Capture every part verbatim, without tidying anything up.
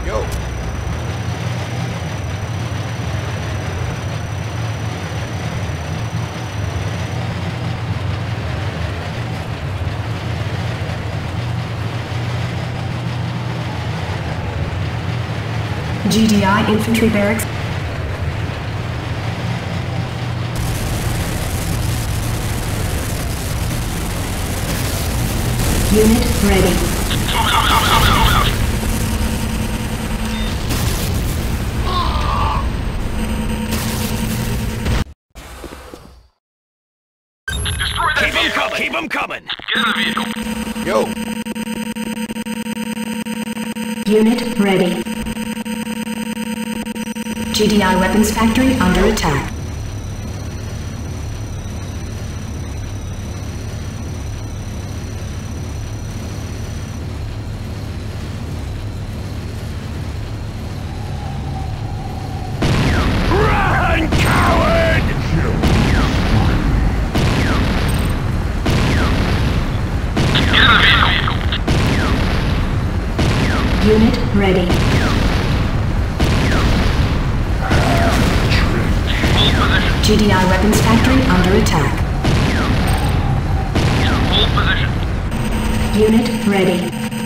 Yo. G D I Infantry Barracks. Unit ready. Keep them coming! Keep them coming! Get in the vehicle! Yo. Unit ready. G D I Weapons Factory under attack. Run, coward! Get in the vehicle! Unit ready. G D I Weapons Factory under attack. Hold position. Unit ready.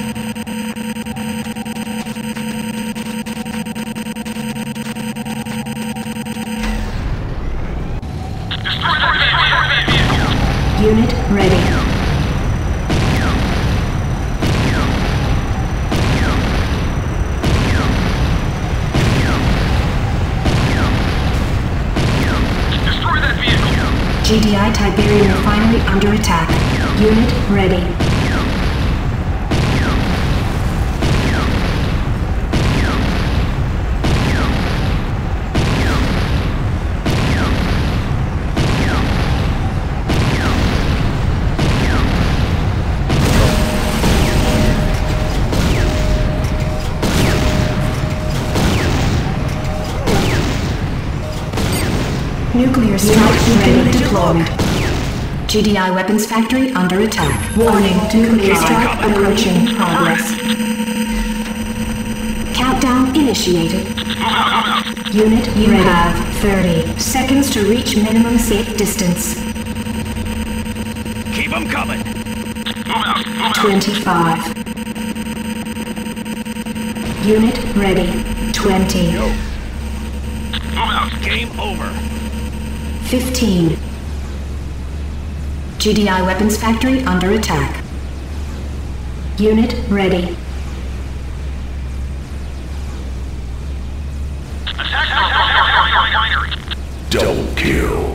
Destroy that vehicle! Unit ready. G D I Tiberium Refinery under attack. Unit ready. Nuclear strike beacon deployed. G D I Weapons Factory under attack. Warning, nuclear strike approaching. Progress. Countdown initiated. Unit, you have thirty seconds to reach minimum safe distance. Keep them coming! twenty-five. Unit ready. twenty. Yo. Game over. fifteen. G D I Weapons Factory under attack. Unit ready. Double kill.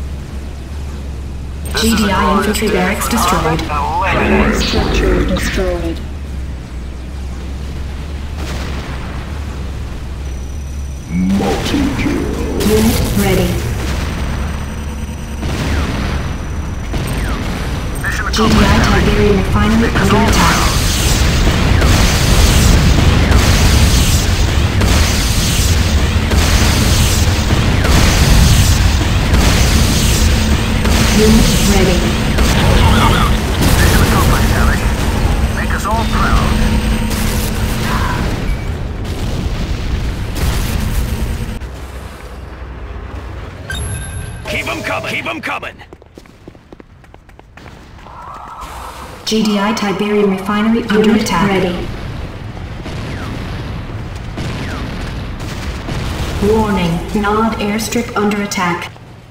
G D I Infantry Barracks destroyed. Primary structure destroyed. Multi-kill. Unit ready. G D I Tiberium Refinery under attack. Unit ready. Make us all proud. Keep them coming! Keep them coming! G D I Tiberium Refinery under attack. Ready. Warning, Nod airstrip under attack.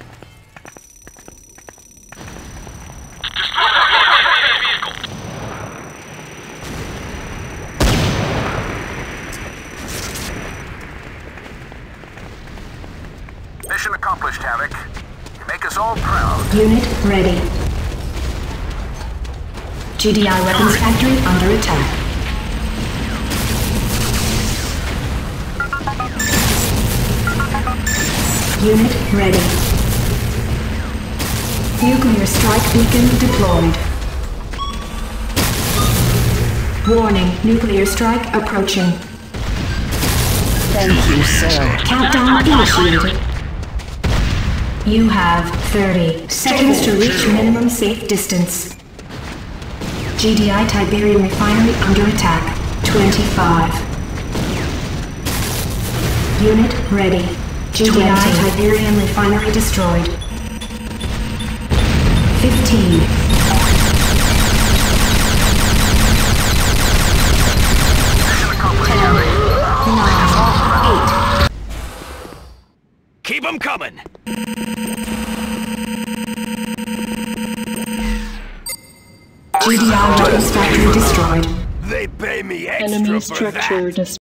Mission accomplished, Havoc. You make us all proud. Unit ready. G D I Weapons Factory under attack. Unit ready. Nuclear strike beacon deployed. Warning, nuclear strike approaching. Thank you, sir. Countdown initiated. You have thirty seconds to reach minimum safe distance. G D I Tiberium Refinery under attack. twenty-five. Unit ready. G D I Tiberium refinery destroyed. Fifteen. Ten. Nine. Eight. Keep them coming. G D I weapons factory destroyed. They pay me extra Enemy for structure that. destroyed.